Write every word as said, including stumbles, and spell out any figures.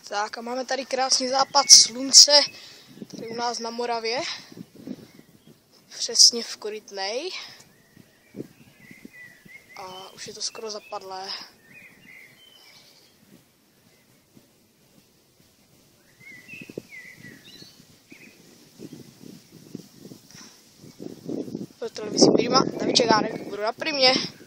Tak a máme tady krásný západ slunce, tady u nás na Moravě, přesně v Korytnej. A už je to skoro zapadlé. Pro televizí Prima, David Čegánek, budu na Primě.